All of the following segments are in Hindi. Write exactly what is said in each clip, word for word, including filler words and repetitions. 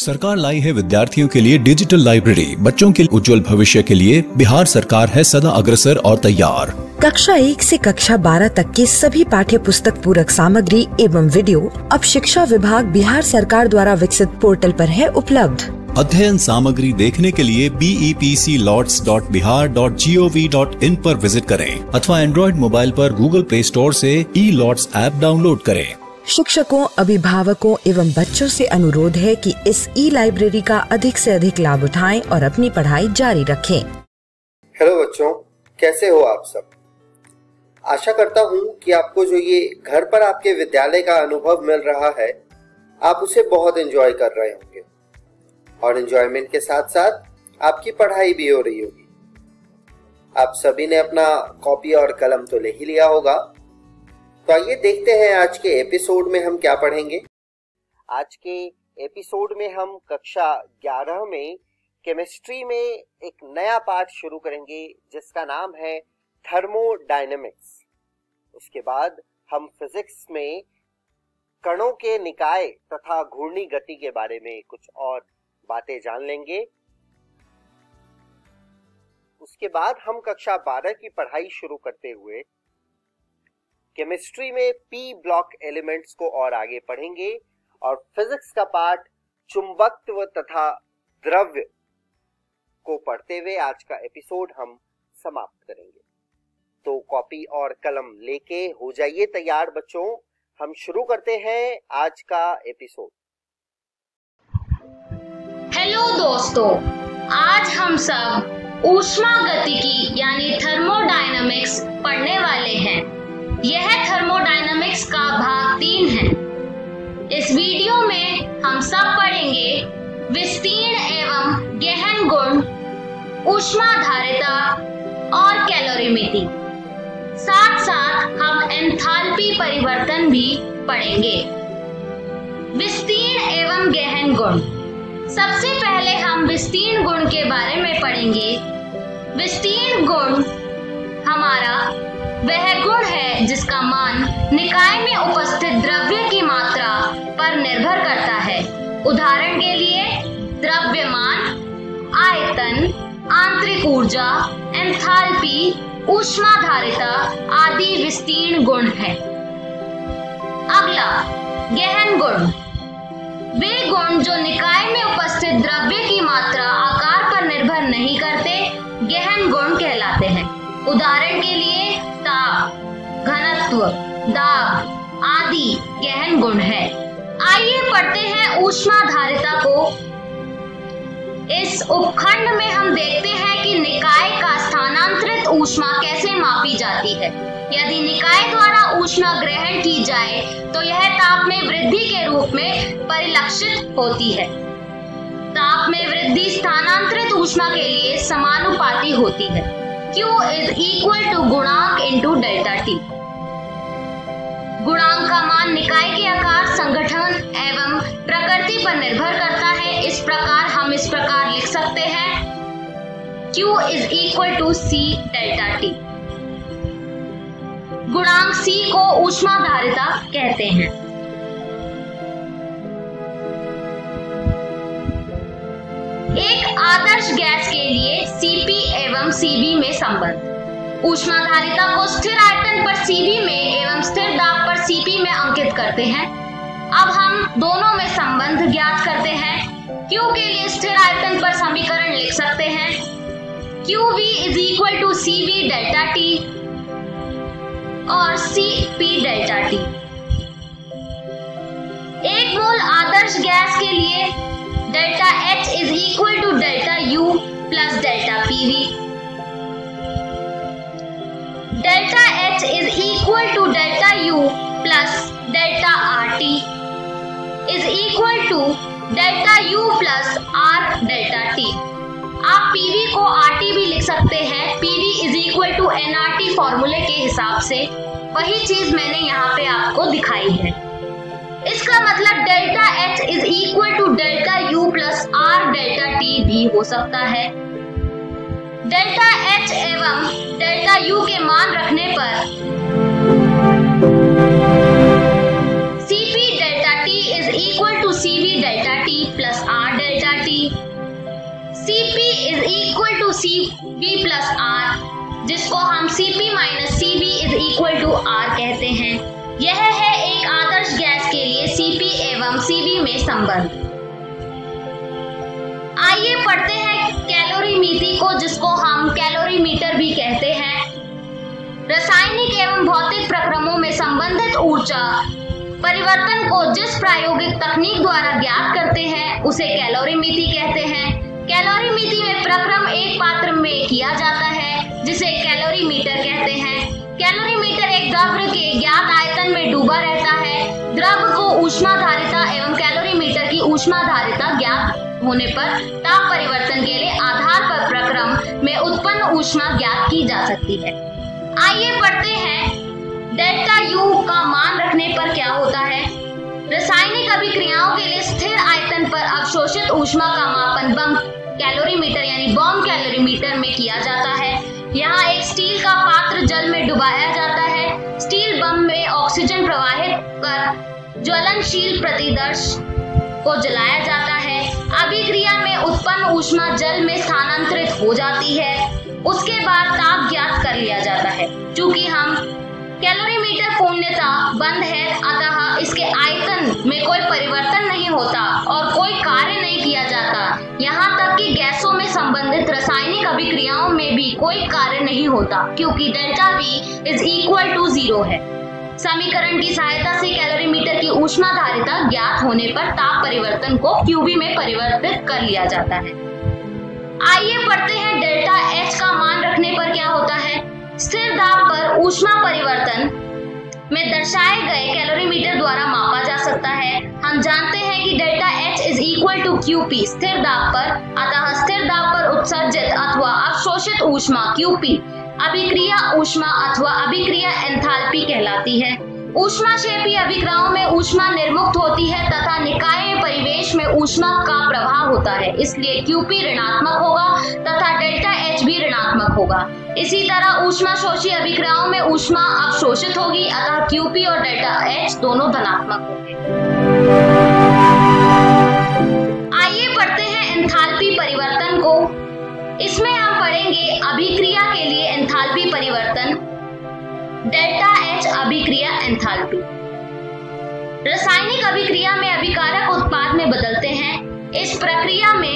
सरकार लाई है विद्यार्थियों के लिए डिजिटल लाइब्रेरी। बच्चों के उज्जवल भविष्य के लिए बिहार सरकार है सदा अग्रसर और तैयार। कक्षा एक से कक्षा बारह तक के सभी पाठ्य पुस्तक पूरक सामग्री एवं वीडियो अब शिक्षा विभाग बिहार सरकार द्वारा विकसित पोर्टल पर है उपलब्ध। अध्ययन सामग्री देखने के लिए B E P C lots dot Bihar dot G O V dot in पर विजिट करें अथवा एंड्रॉइड मोबाइल पर गूगल प्ले स्टोर से ई लॉट्स ऐप डाउनलोड करें। शिक्षकों, अभिभावकों एवं बच्चों से अनुरोध है कि इस ई लाइब्रेरी का अधिक से अधिक लाभ उठाएं और अपनी पढ़ाई जारी रखें। हेलो बच्चों, कैसे हो आप सब? आशा करता हूँ कि आपको जो ये घर पर आपके विद्यालय का अनुभव मिल रहा है, आप उसे बहुत एंजॉय कर रहे होंगे और एंजॉयमेंट के साथ साथ आपकी पढ़ाई भी हो रही होगी। आप सभी ने अपना कॉपी और कलम तो ले ही लिया होगा, तो आइए देखते हैं आज के एपिसोड में हम क्या पढ़ेंगे। आज के एपिसोड में हम कक्षा ग्यारह में केमिस्ट्री में एक नया पाठ शुरू करेंगे जिसका नाम है थर्मोडायनेमिक्स। उसके बाद हम फिजिक्स में कणों के निकाय तथा घूर्णी गति के बारे में कुछ और बातें जान लेंगे। उसके बाद हम कक्षा बारह की पढ़ाई शुरू करते हुए केमिस्ट्री में पी ब्लॉक एलिमेंट्स को और आगे पढ़ेंगे और फिजिक्स का पाठ चुंबकत्व तथा द्रव्य को पढ़ते हुए आज का एपिसोड हम समाप्त करेंगे। तो कॉपी और कलम लेके हो जाइए तैयार बच्चों, हम शुरू करते हैं आज का एपिसोड। हेलो दोस्तों, आज हम सब ऊष्मा गतिकी यानी थर्मोडायनामिक्स पढ़ने वाले हैं। यह थर्मोडायनामिक्स का भाग तीन है। इस वीडियो में हम सब पढ़ेंगे विस्तीर्ण एवं गहन गुण, ऊष्माधारिता और कैलोरीमेट्री। साथ साथ हम एंथैल्पी परिवर्तन भी पढ़ेंगे। विस्तीर्ण एवं गहन गुण। सबसे पहले हम विस्तीर्ण गुण के बारे में पढ़ेंगे। विस्तीर्ण गुण हमारा वह गुण है जिसका मान निकाय में उपस्थित द्रव्य की मात्रा पर निर्भर करता है। उदाहरण के लिए द्रव्यमान, आयतन, आंतरिक ऊर्जा, एंथैल्पी, ऊष्माधारिता आदि विस्तीर्ण गुण है। अगला गहन गुण। वे गुण जो निकाय में उपस्थित द्रव्य की मात्रा, आकार पर निर्भर नहीं करते, गहन गुण कहलाते हैं। उदाहरण के लिए ताप, घनत्व, दाब आदि गहन गुण है। आइए पढ़ते हैं ऊष्माधारिता को। इस उपखंड में हम देखते हैं कि निकाय का स्थानांतरित ऊष्मा कैसे मापी जाती है। यदि निकाय द्वारा ऊष्मा ग्रहण की जाए तो यह ताप में वृद्धि के रूप में परिलक्षित होती है। ताप में वृद्धि स्थानांतरित ऊष्मा के लिए समानुपाती होती है। Q is equal to गुणांक into डेल्टा टी। गुणांक का मान निकाय के आकार, संगठन एवं प्रकृति पर निर्भर करता है। इस प्रकार हम इस प्रकार लिख सकते हैं Q is equal to C delta T. गुणांक C को ऊष्माधारिता कहते हैं। एक आदर्श गैस के लिए Cp एवं Cv में संबंध। ऊष्माधारिता को स्थिर आयतन पर Cv में एवं स्थिर दाब पर Cp में अंकित करते हैं। अब हम दोनों में संबंध ज्ञात करते हैं। Q के लिए स्थिर आयतन पर समीकरण लिख सकते हैं Qv is equal to Cv delta T और Cp डेल्टा T। एक मोल आदर्श गैस के लिए delta H is equal to delta U plus delta P V। Delta H is equal to delta U plus delta R T is equal to delta U plus R delta T। आप P V को R T भी लिख सकते हैं। P V is equal to N R T फॉर्मूले के हिसाब से। वही चीज मैंने यहाँ पे आपको दिखाई है। इसका मतलब delta H is equal to delta U plus R delta T भी हो सकता है। डेल्टा H एवं डेल्टा U के मान रखने पर Cp delta T is equal to Cv delta T plus R में संबंध। आइए पढ़ते हैं कैलोरीमीटर को, जिसको हम कैलोरीमीटर भी कहते हैं। रासायनिक एवं भौतिक प्रक्रमों में संबंधित ऊर्जा परिवर्तन को जिस प्रायोगिक तकनीक द्वारा ज्ञात करते हैं उसे कैलोरीमीटर कहते हैं। कैलोरीमीटर में प्रक्रम एक पात्र में किया जाता है जिसे कैलोरीमीटर कहते हैं। कैलोरीमीटर एक द्रव्य के ज्ञात आयतन में डूबा रहता है। द्रव्य को ऊष्माधारिता एवं कैलोरीमीटर की ऊष्माधारिता ज्ञात होने पर ताप परिवर्तन के लिए आधार पर प्रक्रम में उत्पन्न ऊष्मा ज्ञात की जा सकती है। आइए पढ़ते हैं डेल्टा यू का मान रखने पर क्या होता है। रासायनिक अभिक्रियाओं के लिए स्थिर आयतन पर अवशोषित ऊष्मा का मापन बम कैलोरीमीटर यानी बॉम्ब कैलोरीमीटर में किया जाता है। यहाँ एक स्टील का पात्र जल में डुबाया जाता है। स्टील बम में ऑक्सीजन प्रवाहित कर ज्वलनशील प्रतिदर्श को जलाया जाता है। अभिक्रिया में उत्पन्न ऊष्मा जल में स्थानांतरित हो जाती है। उसके बाद ताप ज्ञात कर लिया जाता है। चूंकि हम कैलोरीमीटर पूर्णतः बंद है, अतः इसके आयतन में कोई परिवर्तन नहीं होता और कोई कार्य नहीं किया जाता। यहाँ तक कि गैसों में संबंधित रासायनिक अभिक्रियाओं में भी कोई कार्य नहीं होता, क्योंकि delta V is equal to zero है। समीकरण की सहायता से कैलोरीमीटर की ऊष्माधारिता ज्ञात होने पर ताप परिवर्तन को क्यूबी में परिवर्तित कर लिया जाता है। आइए पढ़ते हैं डेल्टा एच का मान रखने पर क्या होता है। स्थिर दाब पर ऊष्मा परिवर्तन में दर्शाए गए कैलोरीमीटर द्वारा मापा जा सकता है। हम जानते हैं कि delta H is equal to QP स्थिर दाब पर, अतः स्थिर दाब पर उत्सर्जित अथवा अवशोषित ऊष्मा क्यूपी अभिक्रिया ऊष्मा अथवा अभिक्रिया एंथैल्पी कहलाती है। ऊष्माक्षेपी अभिक्रियाओं में ऊष्मा निर्मुक्त होती है तथा निकाय परिवेश में ऊष्मा का प्रवाह होता है, इसलिए क्यूपी ऋणात्मक होगा तथा डेल्टा एच भी ऋणात्मक होगा। इसी तरह ऊष्माशोषी अभिक्रियाओं में ऊष्मा अवशोषित होगी, अतः क्यूपी और डेल्टा एच दोनों धनात्मक होंगे। आइए पढ़ते हैं एंथैल्पी परिवर्तन को। इसमें हम पढ़ेंगे अभिक्रिया के लिए एंथैल्पी परिवर्तन, डेल्टा एच अभिक्रिया एंथैल्पी। रासायनिक अभिक्रिया में अभिकारक उत्पाद में बदलते हैं। इस प्रक्रिया में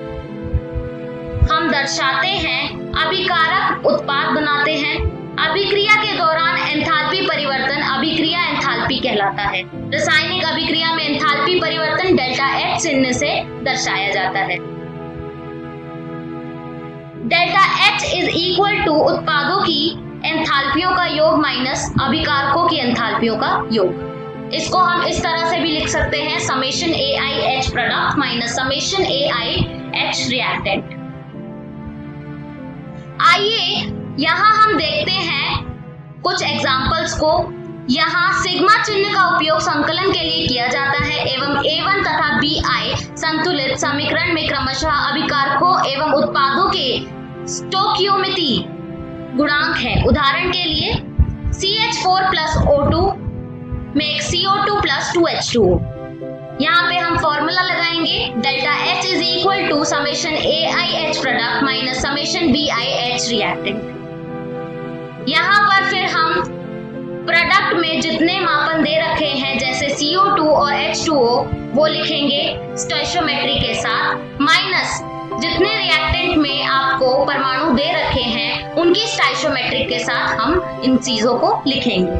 हम दर्शाते हैं अभिकारक उत्पाद बनाते हैं। अभिक्रिया के दौरान एंथैल्पी परिवर्तन अभिक्रिया एंथैल्पी कहलाता है। रासायनिक अभिक्रिया में एंथैल्पी परिवर्तन डेल्टा एच चिन्ह से दर्शाया जाता है। Delta H is equal to उत्पादों की एंथैल्पियों का योग माइनस अभिकारकों की एंथैल्पियों का योग। इसको हम इस तरह से भी लिख सकते हैं, summation A I H product minus summation A I H reactant. आइए यहाँ हम देखते हैं कुछ एग्जाम्पल्स को। यहाँ सिग्मा चिन्ह का उपयोग संकलन के लिए किया जाता है एवं ए वन तथा बी आई संतुलित समीकरण में क्रमशः अभिकारकों एवं उत्पादों के स्टोकियोमेट्री गुणांक है। उदाहरण के लिए C H four plus O two make C O two plus two H two. यहाँ पे हम फॉर्मूला लगाएंगे, delta H is equal to summation A I H product minus summation B I H reactant. यहाँ पर फिर हम प्रोडक्ट में जितने मापन दे रखे हैं जैसे सी ओ टू और एच टू ओ वो लिखेंगे स्टोइचियोमेट्री के साथ, माइनस जितने रिएक्टेंट में आपको परमाणु दे रखे हैं उनकी स्टोइचियोमेट्रिक के साथ हम इन चीजों को लिखेंगे।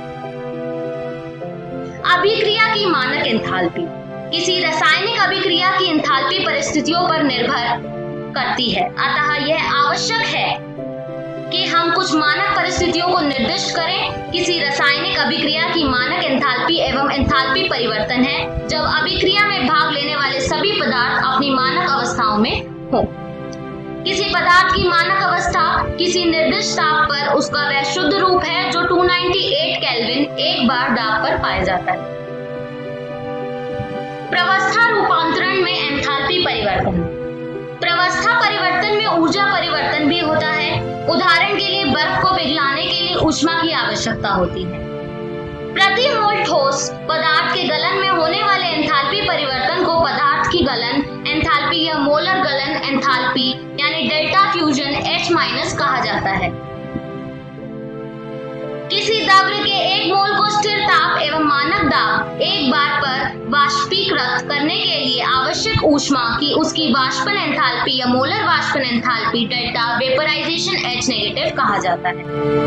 अभिक्रिया की मानक एंथैल्पी किसी रासायनिक अभिक्रिया की एंथैल्पी परिस्थितियों पर निर्भर करती है, अतः यह आवश्यक है कि हम कुछ मानक परिस्थितियों को निर्दिष्ट करें। किसी रासायनिक अभिक्रिया की मानक एंथैल्पी एवं एंथैल्पी परिवर्तन है जब अभिक्रिया में भाग लेने वाले सभी पदार्थ अपनी मानक अवस्थाओं में हो। किसी पदार्थ की मानक अवस्था किसी निर्दिष्ट ताप पर उसका वह शुद्ध रूप है जो दो सौ अट्ठानवे केल्विन एक बार दाब पर पाया जाता है। प्रवस्था रूपांतरण में एंथैल्पी परिवर्तन। प्रवस्था परिवर्तन में ऊर्जा परिवर्तन भी होता है। उदाहरण के लिए बर्फ को पिघलाने के लिए ऊष्मा की आवश्यकता होती है। प्रति मोल ठोस पदार्थ के गलन में होने वाले एंथैल्पी परिवर्तन को पदार्थ की गलन एंथैल्पी या मोलर गलन एंथैल्पी यानी डेल्टा फ्यूजन H माइनस कहा जाता है। किसी द्रव्य के एक मोल को स्थिर ताप एवं मानक दाब एक बार पर वाष्पीकरण वाष्पीकृत करने के लिए आवश्यक ऊष्मा की उसकी वाष्पन एंथैल्पी या मोलर वाष्पन enthalpy delta vaporization H negative कहा जाता है।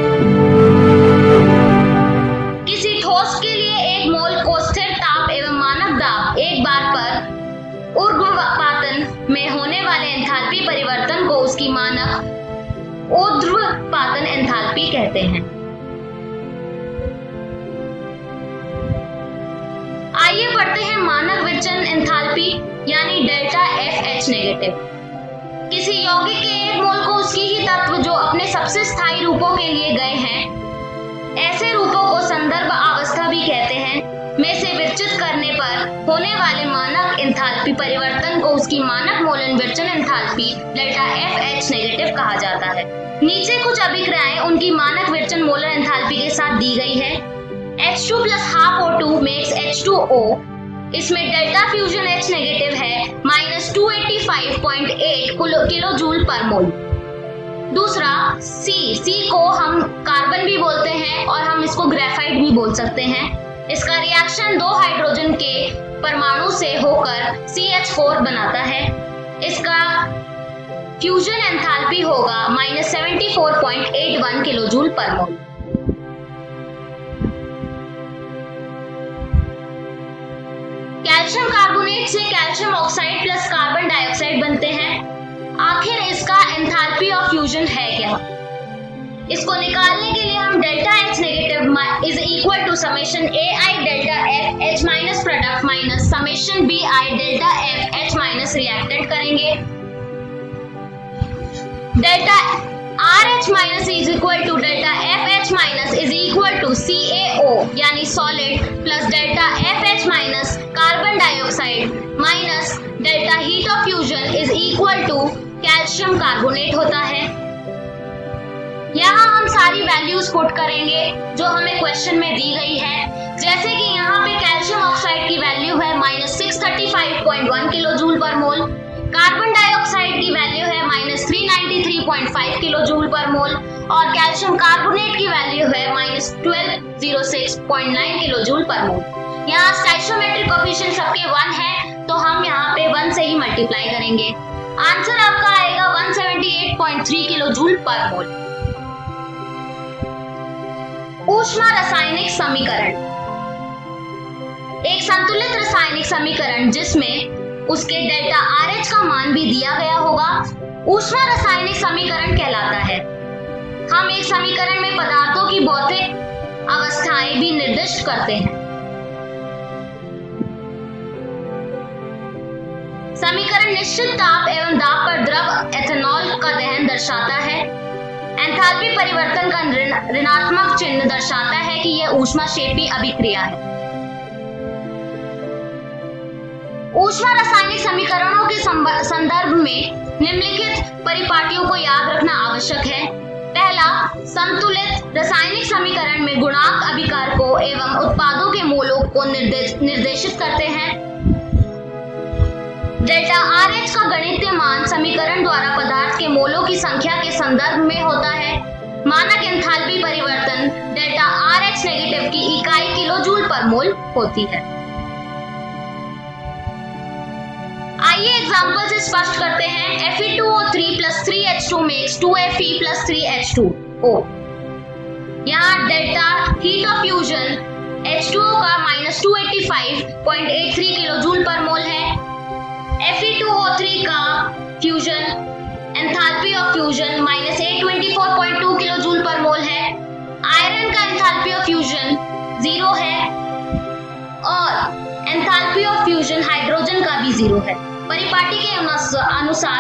किसी ठोस के लिए एक मोल को स्थिर ताप एवं मानक दाब एक बार पर ऊर्ध्वपातन में होने वाले एंथैल्पी परिवर्तन को उसकी मानक ऊर्ध्वपातन एंथैल्पी कहते हैं। आइए पढ़ते हैं मानक विचलन एंथैल्पी यानी डेल्टा एफ एच नेगेटिव। किसी यौगिक के एक मोल को उसकी ही तत्व जो अपने सबसे स्थायी रूपों के लिए गए हैं, ऐसे रूपों को संदर्भ अवस्था भी कहते हैं, में से विचलित करने पर होने वाले मानक एंथैल्पी परिवर्तन को उसकी मानक मोलन विचलन enthalpy delta F H negative कहा जाता है। नीचे कुछ अभिक्रियाएं उनकी मानक विचलन मोलर एंथैल्पी के साथ दी गई है। H two plus half O two makes H two O। इसमें डेल्टा फ्यूजन H नेगेटिव है minus two eighty five point eight kilo joule per mole. दूसरा C, C को हम कार्बन भी बोलते हैं और हम इसको ग्रेफाइट भी बोल सकते हैं। इसका रिएक्शन दो हाइड्रोजन के परमाणु से होकर सी एच फोर बनाता है। इसका फ्यूजन एंथैल्पी होगा minus seventy four point eight one kilo joule per mole. Calcium carbonate से calcium oxide plus carbon dioxide बनते हैं। आखिर इसका एंथैल्पी ऑफ फ्यूजन है क्या? इसको निकालने के लिए हम delta H negative is equal to summation A I delta F H minus product minus summation B I delta F H minus reactant करेंगे। Delta R H minus is equal to delta F H minus is equal to C A O यानी solid plus delta F H minus carbon dioxide minus delta heat of fusion is equal to calcium carbonate होता है। यहाँ हम सारी वैल्यूज पुट करेंगे जो हमें क्वेश्चन में दी गई है। जैसे कि यहाँ पे कैल्शियम ऑक्साइड की वैल्यू है minus six thirty five point one kilo joule per mole, carbon dioxide की वैल्यू है minus three ninety three point five kilo joule per mole और कैल्शियम कार्बोनेट की वैल्यू है minus twelve zero six point nine kilo joule per mole. यहाँ स्टोइचियोमेट्रिक कोएफिशिएंट सबके वन है तो हम यहाँ पे वन से ही मल्टीप्लाई करेंगे। आंसर आपका आएगा one seventy eight point three kilo joule per mole. ऊष्मा रासायनिक समीकरण एक संतुलित रासायनिक समीकरण जिसमें उसके डेल्टा आर एच का मान भी दिया गया होगा ऊष्मा रासायनिक समीकरण कहलाता है। हम एक समीकरण में पदार्थों की भौतिक अवस्थाएं भी निर्दिष्ट करते हैं। समीकरण निश्चित ताप एवं दाब पर द्रव एथेनॉल का दहन दर्शाता है। एंथैल्पी परिवर्तन का ऋणात्मक चिन्ह दर्शाता है कि यह ऊष्माक्षेपी अभिक्रिया है। ऊष्मा रासायनिक समीकरणों के संदर्भ में निम्नलिखित परिपाटियों को याद रखना आवश्यक है। पहला, संतुलित रासायनिक समीकरण में गुणांक अभिकारकों एवं उत्पादों के मोलों को निर्देश, निर्देशित करते हैं। डेल्टा आर एच का गणितीय मान समीकरण द्वारा पदार्थ के मोलों की संख्या के संदर्भ में होता है। मानक एंथैल्पी परिवर्तन डेल्टा आर एच नेगेटिव की इकाई किलो जूल पर मोल होती है। आइए एग्जांपल से स्पष्ट करते हैं। F E two O three plus three H two makes two F E plus three H two O. यहाँ delta heat of fusion H two O का minus two eighty five point eight three kilo joule per mole है। F E two O three का fusion enthalpy of fusion minus eight twenty four point two kilo joule per mole है। आयरन का एंथैल्पी ऑफ फ्यूजन जीरो है और एंथैल्पी ऑफ फ्यूजन हाइड्रोजन का भी जीरो है। परिपाटी के अनुसार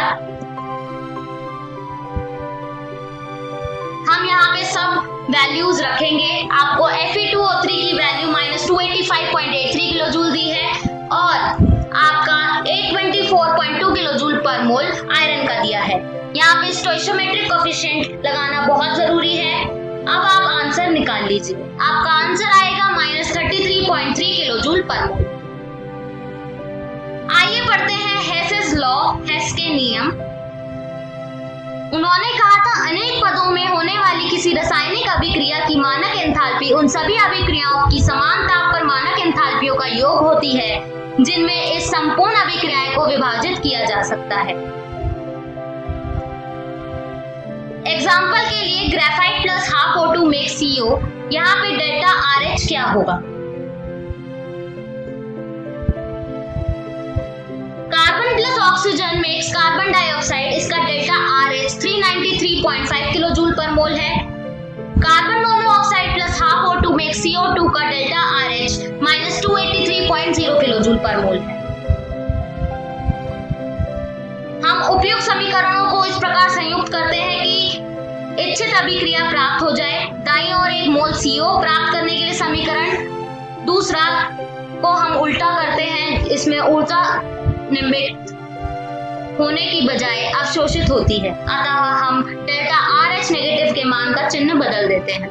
हम यहाँ पे सब वैल्यूज रखेंगे। आपको F E two O three की value minus two eighty five point eight three kilo joule दी है और आपका eight twenty four point two kilo joule per mole iron का दिया है। यहाँ पे स्टोइचियोमेट्रिक कोएफिशिएंट लगाना बहुत जरूरी है। अब आप आंसर निकाल लीजिए। आपका आंसर आएगा minus thirty three point three kilo joule per mole. आइए पढ़ते हैं हेसेस लॉ, हेस के नियम। उन्होंने कहा था अनेक पदों में होने वाली किसी रासायनिक अभिक्रिया की मानक एंथैल्पी उन सभी अभिक्रियाओं की समान ताप पर मानक एंथैल्पियों का योग होती है। जिनमें इस संपूर्ण अभिक्रिया को विभाजित किया जा सकता है। एग्जाम्पल के लिए graphite plus half O two make C O, यहाँ पे डेल्टा आर एच क्या होगा? Carbon plus oxygen makes carbon dioxide, इसका डेल्टा आर एच तीन सौ तिरानवे पॉइंट पाँच किलो जूल पर मोल है। Carbon monoxide plus half O two makes C O two का डेल्टा आर एच माइनस दो सौ तिरासी पॉइंट शून्य किलो जूल पर मोल है। हम उपयुक्त समीकरणों को इस प्रकार संयुक्त करते हैं कि इच्छित अभिक्रिया प्राप्त हो जाए। दाईं ओर एक मोल सी ओ प्राप्त करने के लिए समीकरण, दूसरा को हम उल्टा करते हैं, इसमें ऊर्जा निम्बित होने की बजाय अवशोषित होती है, अतः हम डेल्टा आर एच नेगेटिव के मान का चिन्ह बदल देते हैं।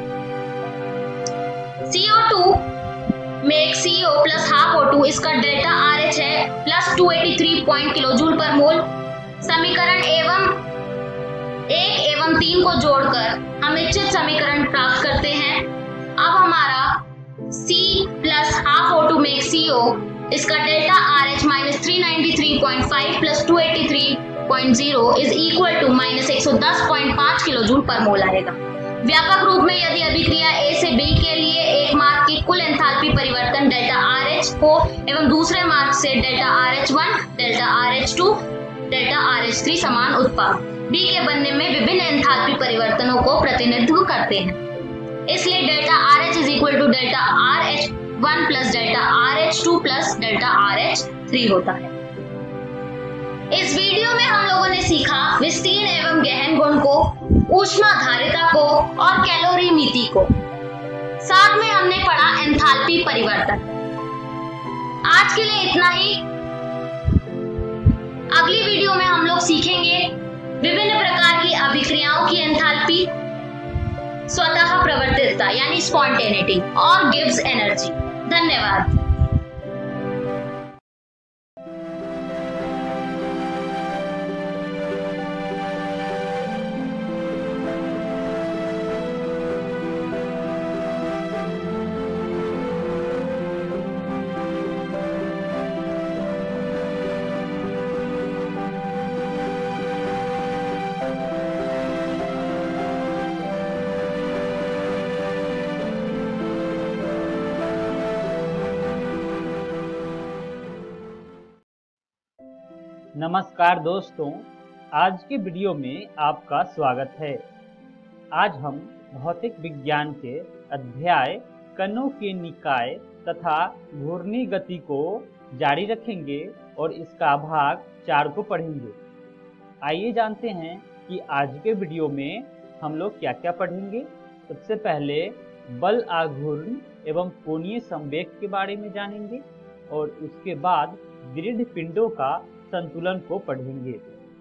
C O two make C O plus half O two, इसका डेल्टा आर एच है प्लस दो सौ तिरासी पॉइंट किलो जूल पर मोल। समीकरण एवं एक एवं तीन को जोड़कर हम इच्छित समीकरण प्राप्त करते हैं। अब हमारा C plus half O two make C O, इसका डेल्टा आर एच माइनस तीन सौ तिरानवे पॉइंट पाँच प्लस दो सौ तिरासी पॉइंट शून्य इज इक्वल टू माइनस एक सौ दस पॉइंट पाँच किलो जूल पर मोल आएगा। व्यापक रूप में यदि अभिक्रिया A से B के लिए एक मार्ग की कुल एंथैल्पी परिवर्तन डेल्टा आर एच हो एवं दूसरे मार्ग से delta R H one, delta R H two, delta R H three समान उत्पाद B के बनने में विभिन्न एंथैल्पी परिवर्तनों को प्रतिनिधित्व करते हैं। इसलिए delta R H is equal to delta R H one plus delta R H two plus delta R H three होता है। इस वीडियो में हम लोगों ने सीखा विस्तीर्ण एवं गहन गुण को, ऊष्माधारिता को और कैलोरीमिति को। साथ में हमने पढ़ा एंथैल्पी परिवर्तन। आज के लिए इतना ही। अगली वीडियो में हम लोग सीखेंगे विभिन्न प्रकार की अभिक्रियाओं की एंथैल्पी, स्वतः प्रवर्तितता यानी स्पॉन्टेनिटी और गिब्स एनर्जी। धन्यवाद। नमस्कार दोस्तों, आज के वीडियो में आपका स्वागत है। आज हम भौतिक विज्ञान के अध्याय कणों के निकाय तथा घूर्णी गति को जारी रखेंगे और इसका भाग चार को पढ़ेंगे। आइए जानते हैं कि आज के वीडियो में हम लोग क्या क्या पढ़ेंगे। सबसे पहले बल आघूर्ण एवं कोणीय संवेग के बारे में जानेंगे और उसके बाद दृढ़ पिंडों का संतुलन को पढ़ेंगे।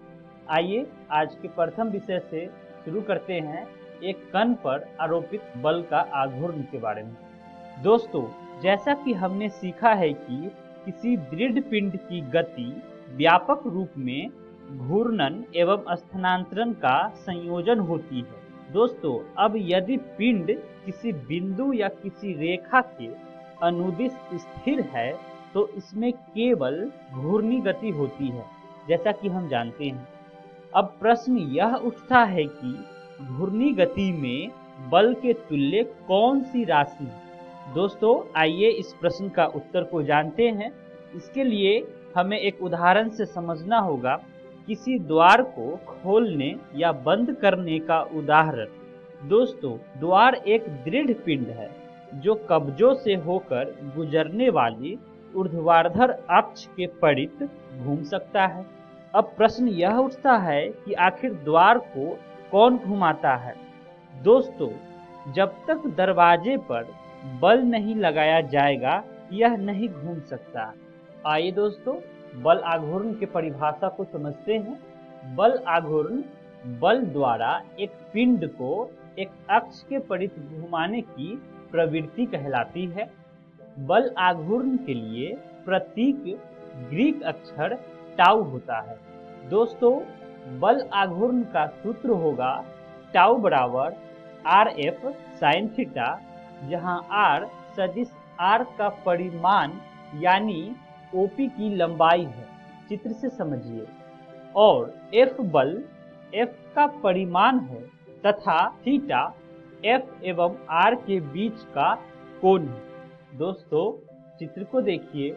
आइए आज के प्रथम विषय से शुरू करते हैं, एक कण पर आरोपित बल का आघूर्ण के बारे में। दोस्तों, जैसा कि हमने सीखा है कि किसी दृढ़ पिंड की गति व्यापक रूप में घूर्णन एवं स्थानांतरण का संयोजन होती है। दोस्तों, अब यदि पिंड किसी बिंदु या किसी रेखा के अनुदिश स्थिर है तो इसमें केवल घूर्णी गति होती है, जैसा कि हम जानते हैं। अब प्रश्न यह उठता है कि घूर्णी गति में बल के तुल्य कौन सी राशि है। दोस्तों, आइए इस प्रश्न का उत्तर को जानते हैं। इसके लिए हमें एक उदाहरण से समझना होगा। किसी द्वार को खोलने या बंद करने का उदाहरण। दोस्तों, द्वार एक दृढ़ पिंड है जो कब्जों से होकर गुजरने वाली ऊर्ध्वाधर अक्ष के परित घूम सकता है। अब प्रश्न यह उठता है कि आखिर द्वार को कौन घुमाता है। दोस्तों, जब तक दरवाजे पर बल नहीं लगाया जाएगा यह नहीं घूम सकता। आइए दोस्तों, बल आघूर्ण की परिभाषा को समझते हैं। बल आघूर्ण बल द्वारा एक पिंड को एक अक्ष के परित घुमाने की प्रवृत्ति कहलाती है। बल आघूर्ण के लिए प्रतीक ग्रीक अक्षर टाउ होता है। दोस्तों, बल आघूर्ण का सूत्र होगा टाउ बराबर आर एफ साइन थीटा, जहां आर सदिश आर का परिमाण यानी ओपी की लंबाई है, चित्र से समझिए, और एफ बल एफ का परिमाण है तथा थीटा एफ एवं आर के बीच का कोण है। दोस्तों चित्र को देखिए,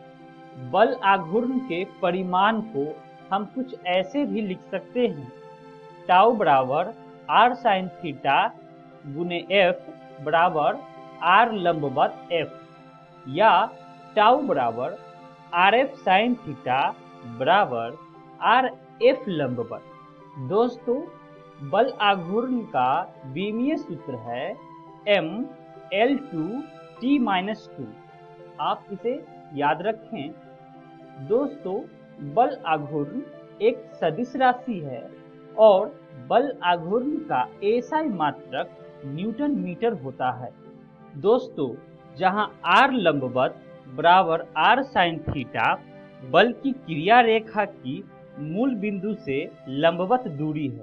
बल आघूर्ण के परिमाण को हम कुछ ऐसे भी लिख सकते हैं, टाउ बराबर आर साइन थीटा गुने एफ बराबर आर लंबवत एफ, या टाउ बराबर आर एफ साइन थीटा बराबर आर एफ लंबवत। दोस्तों बल आघूर्ण का विमीय सूत्र है M L two T minus two, आप इसे याद रखें। दोस्तों बल आघूर्ण एक सदिश राशि है और बल आघूर्ण का एसआई मात्रक न्यूटन मीटर होता है। दोस्तों जहां आर लंबवत बराबर आर साइन थीटा बल की क्रिया रेखा की मूल बिंदु से लंबवत दूरी है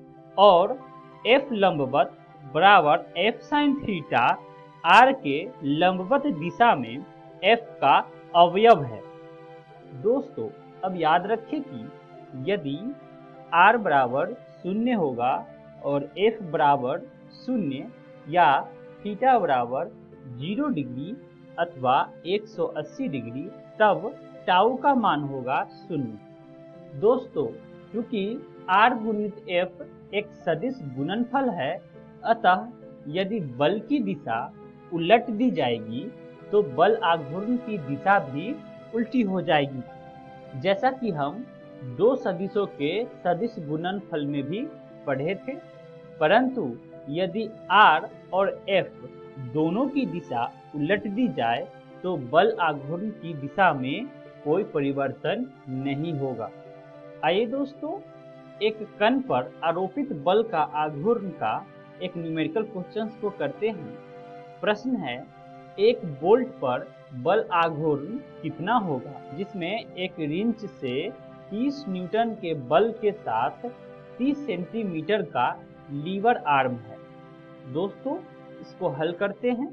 और एफ लंबवत बराबर एफ साइन थीटा आर के लंबवत दिशा में एफ का अवयव है। दोस्तों अब याद रखें कि यदि आर बराबर शून्य होगा और एफ बराबर शून्य या थीटा बराबर जीरो डिग्री अथवा एक सौ अस्सी डिग्री, तब टाउ का मान होगा शून्य। दोस्तों क्योंकि आर गुणित एफ एक सदिश गुणनफल है, अतः यदि बल की दिशा उलट दी जाएगी तो बल आघूर्ण की दिशा भी उल्टी हो जाएगी, जैसा कि हम दो सदिशों के सदिश गुणनफल में भी पढ़े थे। परंतु यदि आर और एफ दोनों की दिशा उलट दी जाए तो बल आघूर्ण की दिशा में कोई परिवर्तन नहीं होगा। आइए दोस्तों एक कण पर आरोपित बल का आघूर्ण का एक न्यूमेरिकल क्वेश्चन को करते हैं। प्रश्न है, एक बोल्ट पर बल आघूर्ण कितना होगा जिसमें एक रिंच से तीस न्यूटन के बल के साथ तीस सेंटीमीटर का लीवर आर्म है। दोस्तों इसको हल करते हैं।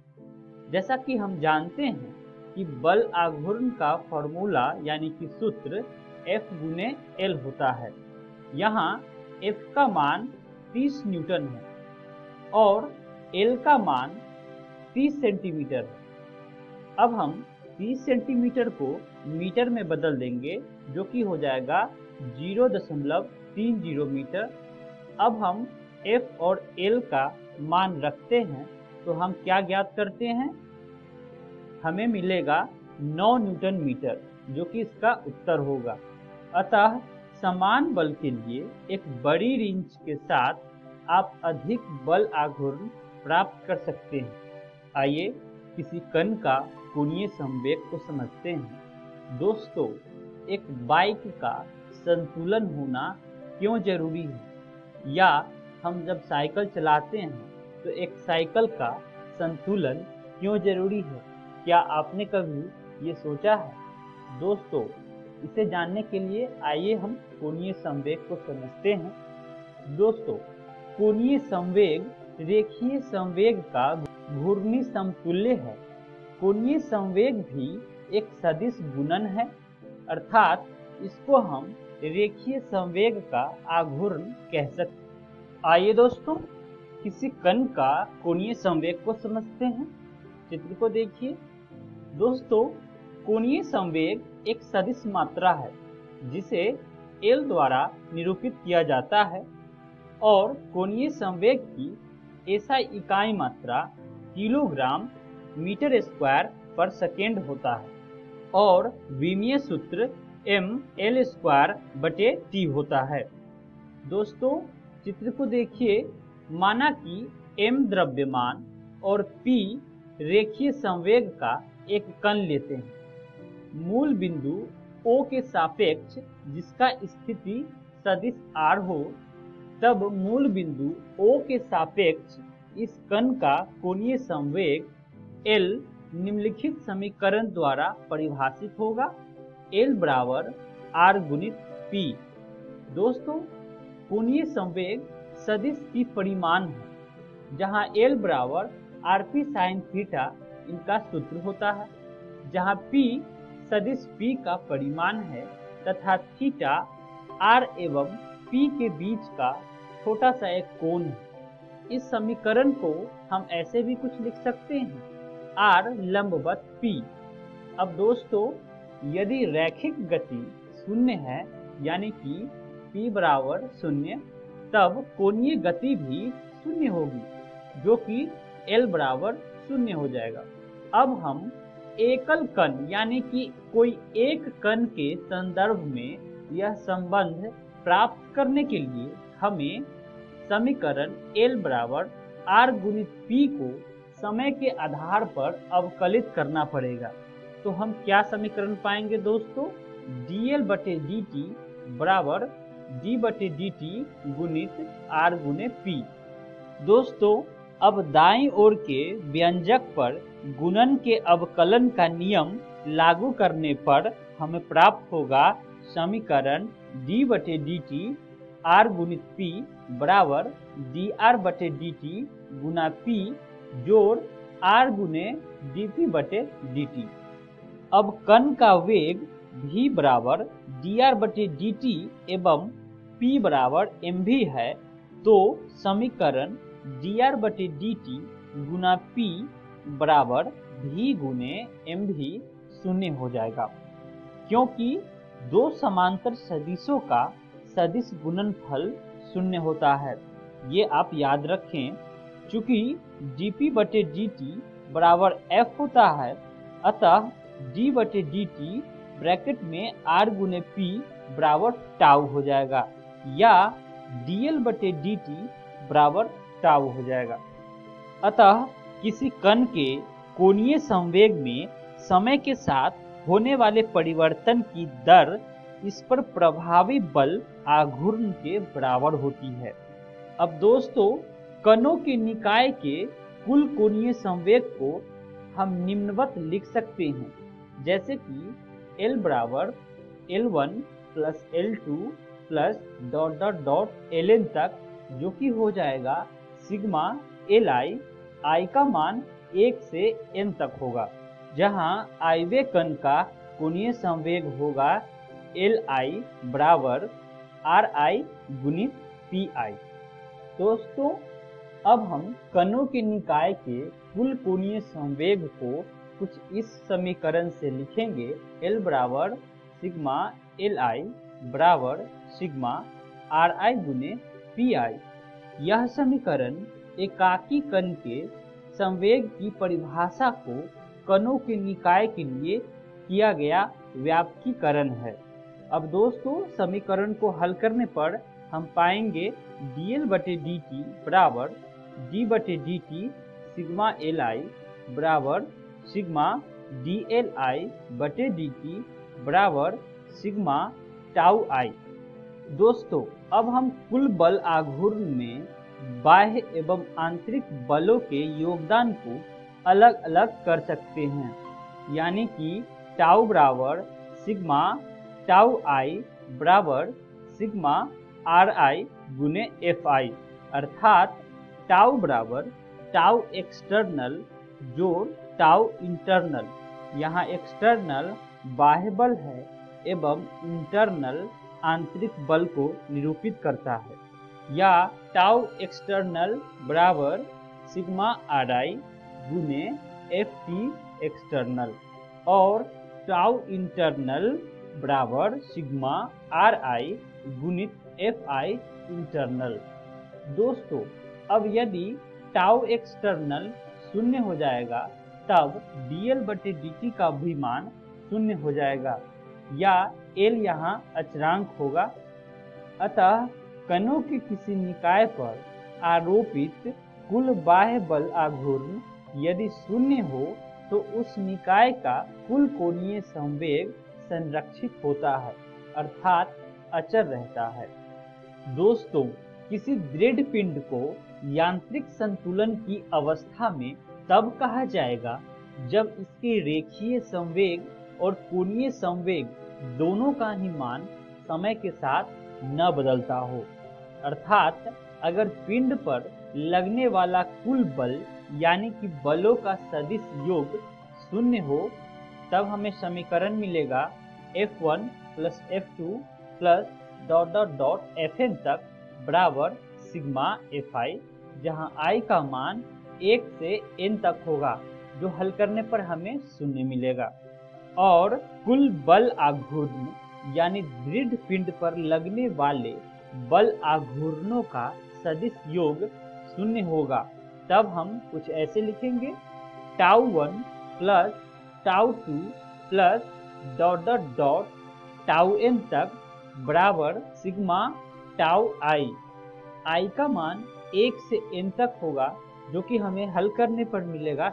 जैसा कि हम जानते हैं कि बल आघूर्ण का फॉर्मूला यानी कि सूत्र F गुने L होता है। यहाँ F का मान तीस न्यूटन है और L का मान तीस सेंटीमीटर है। अब हम तीस सेंटीमीटर को मीटर में बदल देंगे, जो कि हो जाएगा जीरो दशमलव तीन जीरो मीटर। अब हम F और L का मान रखते हैं तो हम क्या ज्ञात करते हैं, हमें मिलेगा नौ न्यूटन मीटर, जो कि इसका उत्तर होगा। अतः समान बल के लिए एक बड़ी रिंच के साथ आप अधिक बल आघूर्ण प्राप्त कर सकते हैं। आइए किसी कण का कोणीय संवेग को समझते हैं। दोस्तों एक बाइक का संतुलन होना क्यों जरूरी है, या हम जब साइकिल चलाते हैं तो एक साइकिल का संतुलन क्यों जरूरी है, क्या आपने कभी ये सोचा है? दोस्तों इसे जानने के लिए आइए हम कोणीय संवेग को समझते हैं। दोस्तों कोणीय संवेग रेखीय संवेग का घूर्णी समतुल्य है। कोणीय संवेग भी एक सदिश गुणन है, अर्थात इसको हम रेखीय संवेग का आघूर्ण कह सकते हैं। आइए दोस्तों किसी कण का कोणीय संवेग को समझते हैं। चित्र को देखिए। दोस्तों कोणीय संवेग एक सदिश मात्रा है जिसे L द्वारा निरूपित किया जाता है और कोणीय संवेग की एसआई इकाई मात्रा किलोग्राम मीटर स्क्वायर पर सेकेंड होता है और विमीय सूत्र एम एल स्क्वायर बटे टी होता है। दोस्तों चित्र को देखिए। माना कि m द्रव्यमान और p रेखीय संवेग का एक कण लेते हैं। मूल बिंदु O के सापेक्ष जिसका स्थिति सदिश r हो, तब मूल बिंदु O के सापेक्ष इस कण का कोणीय संवेग L निम्नलिखित समीकरण द्वारा परिभाषित होगा। L बराबर R गुणित P। दोस्तों कोणीय संवेग सदिश की परिमाण है, जहां L बराबर आर पी साइन थीटा इनका सूत्र होता है, जहां P सदिश p का परिमाण है तथा थीटा r एवं p के बीच का छोटा सा एक कोण है। इस समीकरण को हम ऐसे भी कुछ लिख सकते हैं, r लंबवत p। अब दोस्तों, यदि रैखिक गति शून्य है यानी कि p बराबर शून्य, तब कोणीय गति भी शून्य होगी, जो कि L बराबर शून्य हो जाएगा। अब हम एकल कण यानी कि कोई एक कण के संदर्भ में यह संबंध प्राप्त करने के लिए हमें समीकरण L बराबर R गुणित P को समय के आधार पर अवकलित करना पड़ेगा। तो हम क्या समीकरण पाएंगे दोस्तों? dl बटे dt बराबर d बटे dt गुणित R गुणे P। दोस्तों, अब दाईं ओर के व्यंजक पर गुणन के अवकलन का नियम लागू करने पर हमें प्राप्त होगा समीकरण d बटे dt R गुणित P बराबर dr बटे dt गुना P जोड़ R गुने dp बटे dt। अब कण का वेग v बराबर dr बटे dt एवं p बराबर mv है, तो समीकरण dr बटे dt गुना p बराबर v गुने mv शून्य हो जाएगा, क्योंकि दो समांतर सदिशों का सदिश गुणनफल शून्य होता है। ये आप याद रखें। चूंकि dp बटे dt बराबर f होता है, अतः d बटे dt ब्रैकेट में r गुने p बराबर टाउ हो जाएगा, या dl बटे dt बराबर टाउ हो जाएगा। अतः किसी कण के कोणीय संवेग में समय के साथ होने वाले परिवर्तन की दर इस पर प्रभावी बल आघूर्ण के बराबर होती है। अब दोस्तों, कणों के निकाय के कुल कोणीय संवेग को हम निम्नवत लिख सकते हैं, जैसे कि L बराबर L one plus L two plus dot dot dot Ln तक, जो कि हो जाएगा सिग्मा Li, I का मान एक से n तक होगा, जहां आयवे कण का कोणीय संवेग होगा Li बराबर Ri गुणित Pi। दोस्तों, अब हम कणों के निकाय के कुल कोणीय संवेग को कुछ इस समीकरण से लिखेंगे। L बराबर सिग्मा Li बराबर सिग्मा Ri गुने Pi। यह समीकरण एकाकी कण के संवेग की परिभाषा को कणों के निकाय के लिए किया गया व्यापकीकरण है। अब दोस्तों, समीकरण को हल करने पर हम पाएंगे dl बटे dt बराबर d बटे dt सिग्मा Li बराबर सिग्मा dli बटे dt बराबर सिग्मा टाउ i। दोस्तों, अब हम कुल बल आघूर्ण में बाह्य एवं आंतरिक बलों के योगदान को अलग अलग कर सकते हैं, यानी कि टाउ बराबर सिग्मा टाउ i बराबर सिग्मा Ri गुने Fi, अर्थात टाउ बराबर टाउ एक्सटर्नल जोड़ टाउ इंटरनल। यहाँ एक्सटर्नल बाह्य बल है एवं इंटरनल आंतरिक बल को निरूपित करता है, या टाउ एक्सटर्नल बराबर सिग्मा Ri गुने Ft एक्सटर्नल और टाउ इंटरनल बराबर सिग्मा Ri गुणित Fi इंटरनल। दोस्तों, अब यदि टाउ एक्सटर्नल शून्य हो जाएगा, तब dl बटे dt का भी मान शून्य हो जाएगा, या L यहाँ अचरांक होगा। अतः कणों के किसी निकाय पर आरोपित कुल बाह्य बल आघूर्ण यदि शून्य हो, तो उस निकाय का कुल कोणीय संवेग संरक्षित होता है, अर्थात अचर रहता है। दोस्तों, किसी दृढ़ पिंड को यांत्रिक संतुलन की अवस्था में तब कहा जाएगा जब इसके रेखीय संवेग और कोणीय संवेग दोनों का ही मान समय के साथ न बदलता हो, अर्थात अगर पिंड पर लगने वाला कुल बल यानी कि बलों का सदिश योग शून्य हो, तब हमें समीकरण मिलेगा F one plus F two plus dot dot dot F N तक बराबर सिग्मा एफ आई, जहाँ आई का मान एक से एन तक होगा, जो हल करने पर हमें शून्य मिलेगा। और कुल बल आघूर्ण यानी दृढ़ पिंड पर लगने वाले बल आघूर्णों का सदिश योग शून्य होगा। तब हम कुछ ऐसे लिखेंगे, tau one plus tau two plus dot dot dot tau N तक बराबर सिग्मा टाउ आई। आई का मान एक से एन तक होगा, जो कि हमें हल करने पर मिलेगा।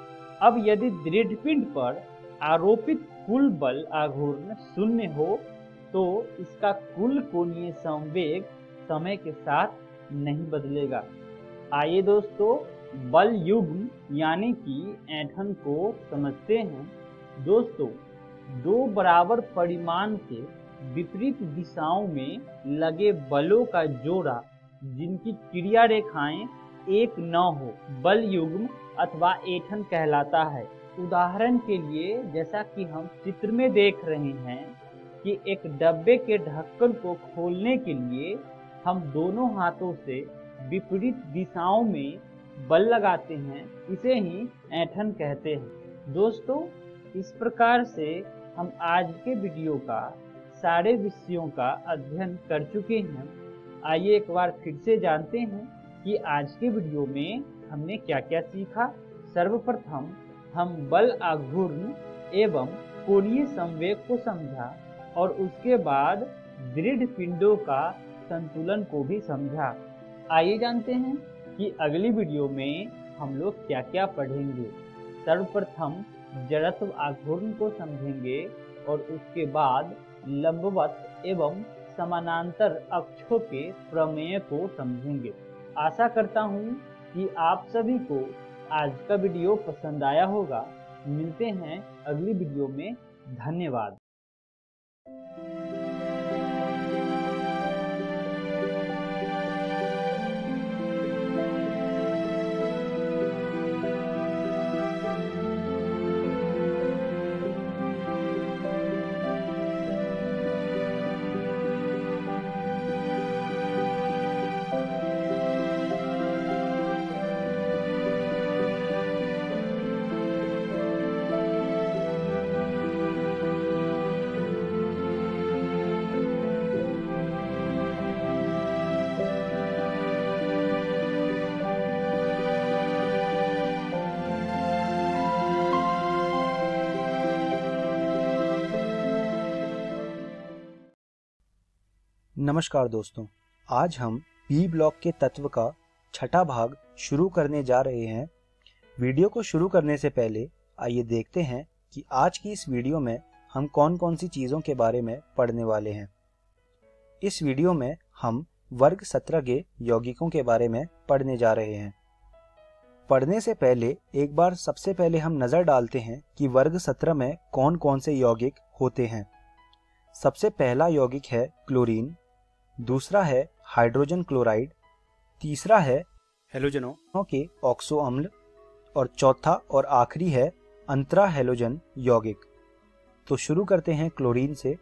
अब यदि दृढ़ पिंड पर आरोपित कुल बल आघूर्ण शून्य हो तो इसका कुल कोणीय संवेग समय के साथ नहीं बदलेगा। आइए दोस्तों बल युग्म यानी कि ऐंठन को समझते हैं। दोस्तों, दो बराबर परिमाण के विपरीत दिशाओं में लगे बलों का जोड़ा जिनकी क्रिया रेखाएं एक न हो बल युग्म अथवा ऐंठन कहलाता है। उदाहरण के लिए जैसा कि हम चित्र में देख रहे हैं कि एक डब्बे के ढक्कन को खोलने के लिए हम दोनों हाथों से विपरीत दिशाओं में बल लगाते हैं, इसे ही ऐंठन कहते हैं। दोस्तों, इस प्रकार से हम आज के वीडियो का सारे विषयों का अध्ययन कर चुके हैं। आइए एक बार फिर से जानते हैं कि आज के वीडियो में हमने क्या क्या सीखा। सर्वप्रथम हम बल आघूर्ण एवं कोणीय संवेग को समझा और उसके बाद दृढ़ पिंडों का संतुलन को भी समझा। आइए जानते हैं कि अगली वीडियो में हम लोग क्या क्या पढ़ेंगे। सर्वप्रथम जड़त्व आघूर्ण को समझेंगे और उसके बाद लंबवत एवं समानांतर अक्षों के प्रमेय को समझेंगे। आशा करता हूँ कि आप सभी को आज का वीडियो पसंद आया होगा। मिलते हैं अगली वीडियो में। धन्यवाद। नमस्कार दोस्तों, आज हम बी ब्लॉक के तत्व का छठा भाग शुरू करने जा रहे हैं। वीडियो को शुरू करने से पहले आइए देखते हैं कि आज की इस वीडियो में हम कौन कौन सी चीज़ों के बारे में पढ़ने वाले हैं। इस वीडियो में हम वर्ग सत्रह के यौगिकों के बारे में पढ़ने जा रहे हैं। पढ़ने से पहले एक बार सबसे पहले हम नज़र डालते हैं कि वर्ग सत्रह में कौन कौन से यौगिक होते हैं। सबसे पहला यौगिक है क्लोरीन, दूसरा है हाइड्रोजन क्लोराइड, तीसरा है हेलोजनों के ऑक्सो अम्ल और चौथा और आखिरी है अंतरा हेलोजन यौगिक। तो शुरू करते हैं क्लोरीन से।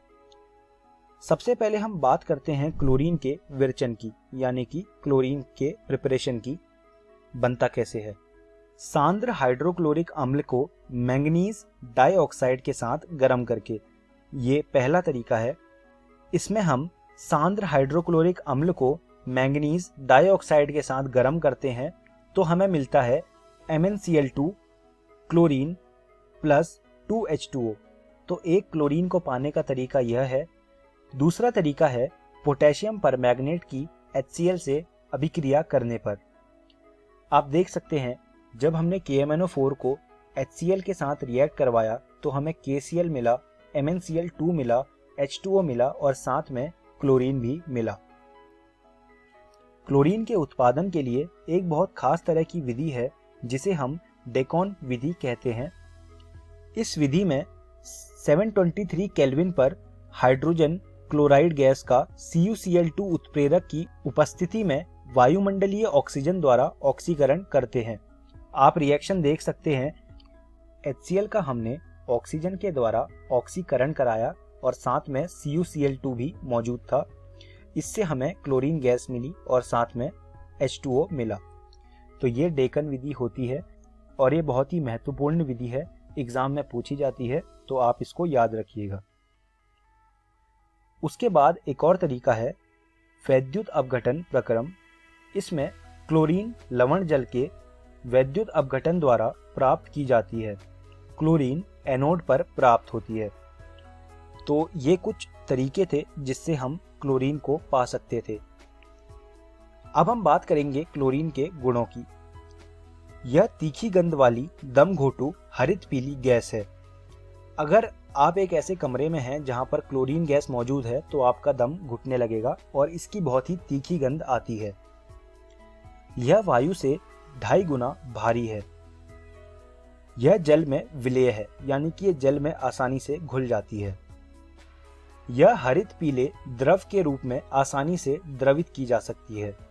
सबसे पहले हम बात करते हैं क्लोरीन के विरचन की, यानी कि क्लोरीन के प्रिपरेशन की। बनता कैसे है? सांद्र हाइड्रोक्लोरिक अम्ल को मैंगनीज डाइऑक्साइड के साथ गर्म करके, ये पहला तरीका है। इसमें हम सांद्र हाइड्रोक्लोरिक अम्ल को मैंगनीज डाइऑक्साइड के साथ गर्म करते हैं तो हमें मिलता है M N C L two chlorine plus two H two O. तो एक क्लोरीन को पाने का तरीका यह है। दूसरा तरीका है पोटेशियम परमैंगनेट की एच सी एल से अभिक्रिया करने पर। आप देख सकते हैं जब हमने K M N O four को एच सी एल के साथ रिएक्ट करवाया तो हमें के सी एल मिला, M N C L two मिला, एच टू ओ मिला और साथ में क्लोरीन भी मिला। क्लोरीन के उत्पादन के लिए एक बहुत खास तरह की विधि है जिसे हम डेकॉन विधि कहते हैं। इस विधि में सात सौ तेईस केल्विन पर हाइड्रोजन क्लोराइड गैस का C U C L two उत्प्रेरक की उपस्थिति में वायुमंडलीय ऑक्सीजन द्वारा ऑक्सीकरण करते हैं। आप रिएक्शन देख सकते हैं। एच सी एल का हमने ऑक्सीजन के द्वारा ऑक्सीकरण कराया और साथ में C U C L two भी मौजूद था। इससे हमें क्लोरीन गैस मिली और साथ में एच टू ओ मिला। तो ये डेकन विधि होती है और ये बहुत ही महत्वपूर्ण विधि है, एग्जाम में पूछी जाती है, तो आप इसको याद रखिएगा। उसके बाद एक और तरीका है वैद्युत अपघटन प्रक्रम। इसमें क्लोरीन लवण जल के वैद्युत अपघटन द्वारा प्राप्त की जाती है। क्लोरीन एनोड पर प्राप्त होती है। तो ये कुछ तरीके थे जिससे हम क्लोरीन को पा सकते थे। अब हम बात करेंगे क्लोरीन के गुणों की। यह तीखी गंध वाली दम घोटू हरित पीली गैस है। अगर आप एक ऐसे कमरे में हैं जहां पर क्लोरीन गैस मौजूद है तो आपका दम घुटने लगेगा और इसकी बहुत ही तीखी गंध आती है। यह वायु से ढाई गुना भारी है। यह जल में विलेय है, यानी कि यह जल में आसानी से घुल जाती है। यह हरित पीले द्रव के रूप में आसानी से द्रवित की जा सकती है।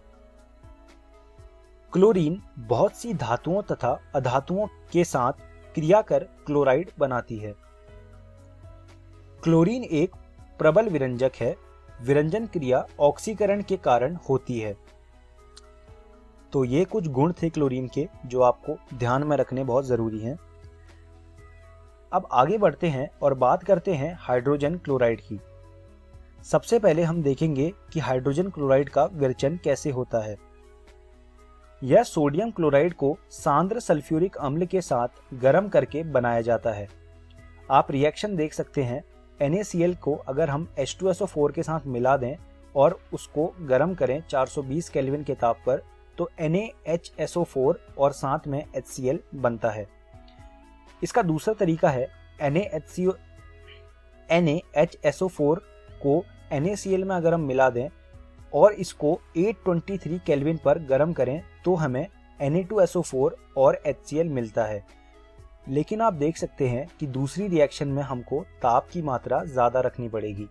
क्लोरीन बहुत सी धातुओं तथा अधातुओं के साथ क्रिया कर क्लोराइड बनाती है। क्लोरीन एक प्रबल विरंजक है। विरंजन क्रिया ऑक्सीकरण के कारण होती है। तो ये कुछ गुण थे क्लोरीन के जो आपको ध्यान में रखने बहुत जरूरी हैं। अब आगे बढ़ते हैं और बात करते हैं हाइड्रोजन क्लोराइड की। सबसे पहले हम देखेंगे कि हाइड्रोजन क्लोराइड का विरचन कैसे होता है। यह सोडियम क्लोराइड को सांद्र सल्फ्यूरिक अम्ल के साथ गर्म करके बनाया जाता है। आप रिएक्शन देख सकते हैं। एन ए सी एल को अगर हम H two S O four के साथ मिला दें और उसको गर्म करें चार सौ बीस केल्विन के ताप पर, तो N A H S O four और साथ में एच सी एल बनता है। इसका दूसरा तरीका है N A H S O four को एन ए सी एल में अगर हम मिला दें और इसको आठ सौ तेईस केल्विन पर गर्म करें तो हमें N A two S O four और एच सी एल मिलता है। लेकिन आप देख सकते हैं कि दूसरी रिएक्शन में हमको ताप की मात्रा ज्यादा रखनी पड़ेगी।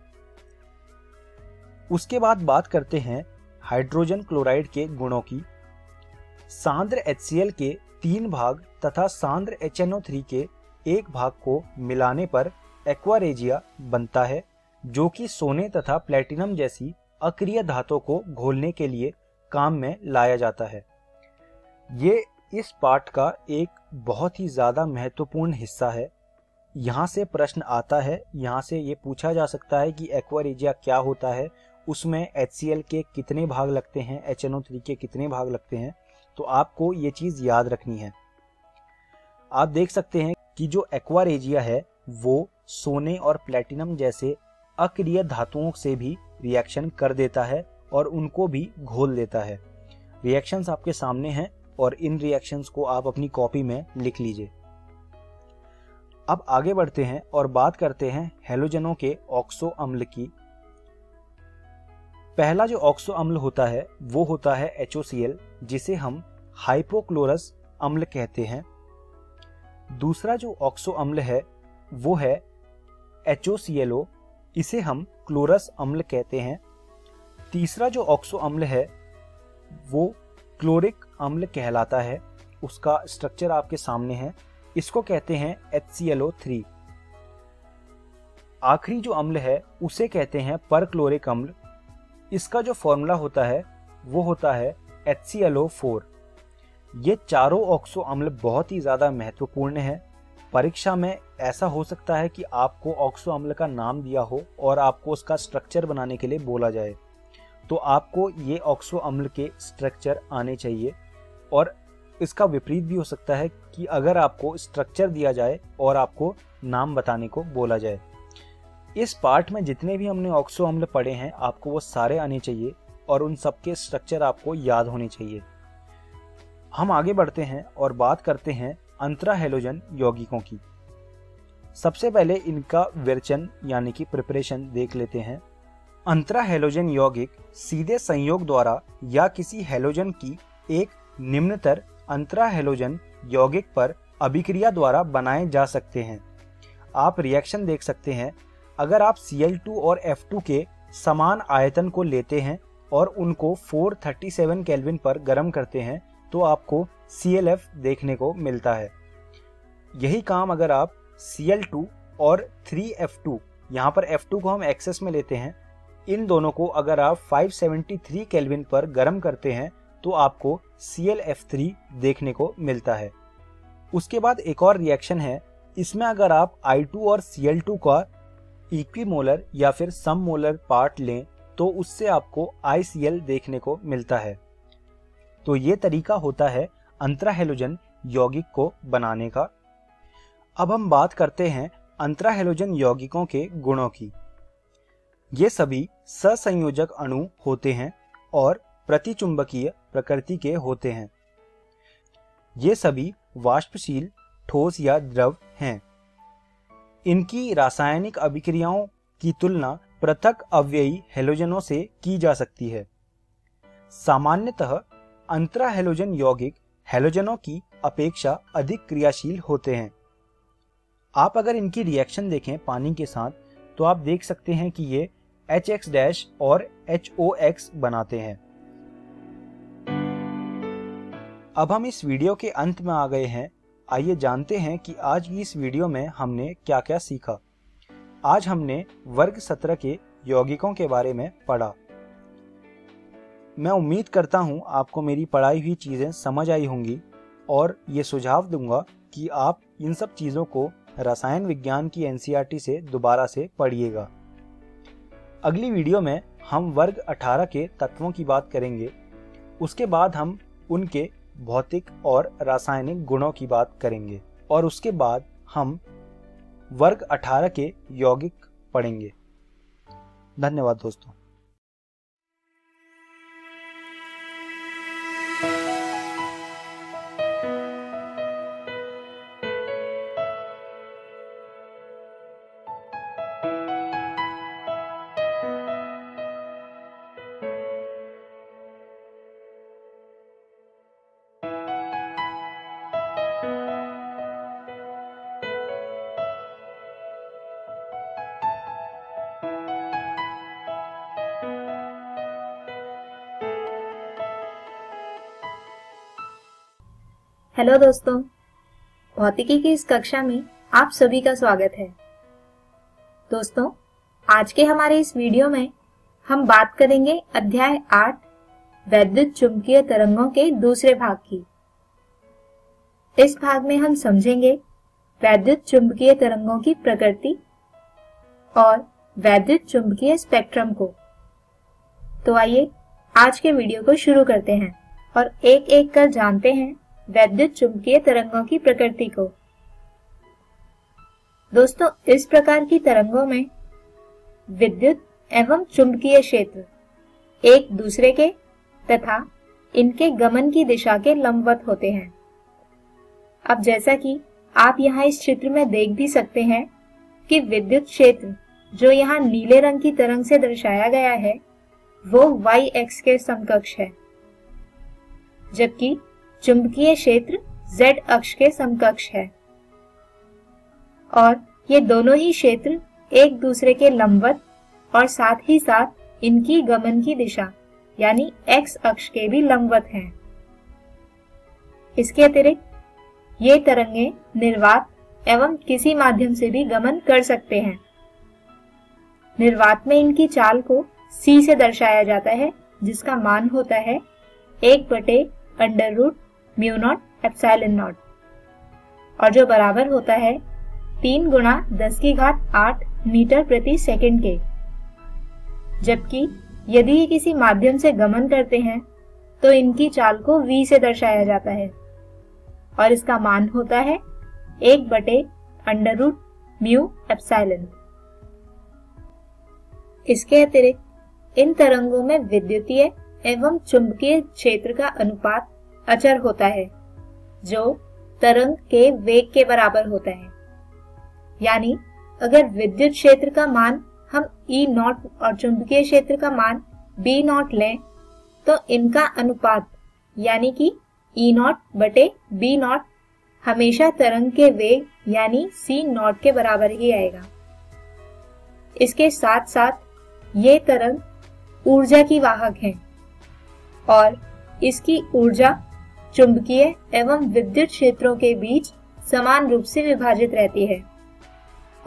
उसके बाद बात करते हैं हाइड्रोजन क्लोराइड के गुणों की। सांद्र एच सी एल के तीन भाग तथा सांद्र एच एन ओ थ्री के एक भाग को मिलाने पर एक्वा रेजिया बनता है, जो कि सोने तथा प्लेटिनम जैसी अक्रिय धातुओं को घोलने के लिए काम में लाया जाता है। ये इस पाठ का एक बहुत ही ज्यादा महत्वपूर्ण हिस्सा है। यहाँ से प्रश्न आता है, यहाँ से ये पूछा जा सकता है कि एक्वा रेजिया क्या होता है, उसमें एच सी एल के कितने भाग लगते हैं, एच एन ओ थ्री के कितने भाग लगते हैं। तो आपको ये चीज याद रखनी है। आप देख सकते हैं कि जो एक्वा रेजिया है वो सोने और प्लेटिनम जैसे अक्रिय धातुओं से भी रिएक्शन कर देता है और उनको भी घोल देता है। रिएक्शंस आपके सामने हैं और इन रिएक्शंस को आप अपनी कॉपी में लिख लीजिए। अब आगे बढ़ते हैं और बात करते हैं हैलोजनों के ऑक्सो अम्ल की। पहला जो ऑक्सो अम्ल होता है वो होता है एच ओ सी एल, जिसे हम हाइपोक्लोरस अम्ल कहते हैं। दूसरा जो ऑक्सो अम्ल है वो है एच ओ सी एल ओ, इसे हम क्लोरस अम्ल कहते हैं। तीसरा जो ऑक्सो अम्ल है वो क्लोरिक अम्ल कहलाता है। उसका स्ट्रक्चर आपके सामने है। इसको कहते हैं H C L O three. आखिरी जो अम्ल है उसे कहते हैं परक्लोरिक अम्ल। इसका जो फॉर्मूला होता है वो होता है H C L O four. ये चारों ऑक्सो अम्ल बहुत ही ज्यादा महत्वपूर्ण है। परीक्षा में ऐसा हो सकता है कि आपको ऑक्सो अम्ल का नाम दिया हो और आपको उसका स्ट्रक्चर बनाने के लिए बोला जाए, तो आपको ये ऑक्सो अम्ल के स्ट्रक्चर आने चाहिए। और इसका विपरीत भी हो सकता है कि अगर आपको स्ट्रक्चर दिया जाए और आपको नाम बताने को बोला जाए। इस पार्ट में जितने भी हमने ऑक्सो अम्ल पढ़े हैं आपको वो सारे आने चाहिए और उन सबके स्ट्रक्चर आपको याद होने चाहिए। हम आगे बढ़ते हैं और बात करते हैं अंतरा हैलोजन यौगिकों की। सबसे पहले इनका विरचन यानी कि प्रिपरेशन देख लेते हैं। अंतरा हैलोजन यौगिक सीधे संयोग द्वारा या किसी हैलोजन की एक निम्नतर अंतरा हैलोजन यौगिक पर अभिक्रिया द्वारा बनाए जा सकते हैं। आप रिएक्शन देख सकते हैं। अगर आप सी एल टू और एफ टू के समान आयतन को लेते हैं और उनको चार सौ सैंतीस केल्विन पर गर्म करते हैं तो आपको सी एल एफ देखने को मिलता है। यही काम अगर आप सी एल टू और थ्री एफ टू, यहाँ पर एफ टू को हम एक्सेस में लेते हैं, इन दोनों को अगर आप पाँच सौ तिहत्तर केल्विन पर गर्म करते हैं तो आपको सी एल एफ थ्री देखने को मिलता है। उसके बाद एक और रिएक्शन है, इसमें अगर आप आई टू और सी एल टू का इक्विमोलर या फिर सम मोलर पार्ट लें तो उससे आपको आई सी एल देखने को मिलता है। तो ये तरीका होता है अंतरा हैलोजन यौगिक को बनाने का। अब हम बात करते हैं अंतरा हैलोजन यौगिकों के गुणों की। ये सभी सहसंयोजक अणु होते हैं और प्रतिचुंबकीय प्रकृति के होते हैं। ये सभी वाष्पशील, ठोस या द्रव हैं। इनकी रासायनिक अभिक्रियाओं की तुलना पृथक अवयवी हैलोजनों से की जा सकती है। सामान्यतः अंतरा हैलोजन यौगिक हैलोजनों की अपेक्षा अधिक क्रियाशील होते हैं। आप अगर इनकी रिएक्शन देखें पानी के साथ तो आप देख सकते हैं कि ये एच एक्स डैश और एच ओ एक्स बनाते हैं। अब हम इस वीडियो के अंत में आ गए हैं। आइए जानते हैं कि आज की इस वीडियो में हमने क्या क्या सीखा। आज हमने वर्ग सत्रह के यौगिकों के बारे में पढ़ा। मैं उम्मीद करता हूं आपको मेरी पढ़ाई हुई चीज़ें समझ आई होंगी और ये सुझाव दूंगा कि आप इन सब चीज़ों को रसायन विज्ञान की N C E R T से दोबारा से पढ़िएगा। अगली वीडियो में हम वर्ग अठारह के तत्वों की बात करेंगे। उसके बाद हम उनके भौतिक और रासायनिक गुणों की बात करेंगे और उसके बाद हम वर्ग अठारह के यौगिक पढ़ेंगे। धन्यवाद दोस्तों। हेलो दोस्तों, भौतिकी की इस कक्षा में आप सभी का स्वागत है। दोस्तों, आज के हमारे इस वीडियो में हम बात करेंगे अध्याय आठ वैद्युत चुंबकीय तरंगों के दूसरे भाग की। इस भाग में हम समझेंगे वैद्युत चुंबकीय तरंगों की प्रकृति और वैद्युत चुंबकीय स्पेक्ट्रम को। तो आइए आज के वीडियो को शुरू करते हैं और एक एक कर जानते हैं वैद्युत चुंबकीय तरंगों की प्रकृति को। दोस्तों, इस प्रकार की तरंगों में विद्युत एवं चुंबकीय क्षेत्र एक दूसरे के तथा इनके गमन की दिशा के लंबवत होते हैं। अब जैसा कि आप यहाँ इस चित्र में देख भी सकते हैं कि विद्युत क्षेत्र जो यहाँ नीले रंग की तरंग से दर्शाया गया है वो वाई एक्स के समकक्ष है, जबकि चुंबकीय क्षेत्र Z अक्ष के समकक्ष है और ये दोनों ही क्षेत्र एक दूसरे के लंबवत और साथ ही साथ इनकी गमन की दिशा यानी X अक्ष के भी लंबवत हैं। इसके अतिरिक्त ये तरंगे निर्वात एवं किसी माध्यम से भी गमन कर सकते हैं। निर्वात में इनकी चाल को C से दर्शाया जाता है, जिसका मान होता है एक बटे under root mu naught epsilon naught और जो बराबर होता है तीन गुना दस की घात आठ मीटर प्रति सेकंड के। जबकि यदि ये किसी माध्यम से गमन करते हैं तो इनकी चाल को v से दर्शाया जाता है और इसका मान होता है एक बटे अंडर रूट म्यू एप्सिलॉन। इसके अतिरिक्त इन तरंगों में विद्युतीय एवं चुंबकीय क्षेत्र का अनुपात अचर होता है जो तरंग के वेग के बराबर होता है। यानी अगर विद्युत क्षेत्र का मान हम E नॉट और चुंबकीय क्षेत्र का मान B नॉट लें तो इनका अनुपात यानी कि E नॉट बटे B नॉट हमेशा तरंग के वेग यानी C नॉट के बराबर ही आएगा। इसके साथ साथ ये तरंग ऊर्जा की वाहक हैं और इसकी ऊर्जा चुंबकीय एवं विद्युत क्षेत्रों के बीच समान रूप से विभाजित रहती है।